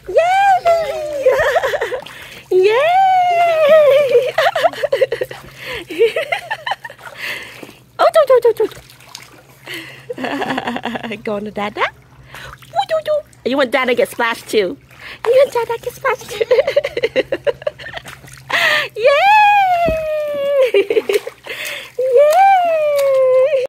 Yay! Yay! Oh, going to Dada? You want Dada to get splashed too? You want Dada to get splashed too?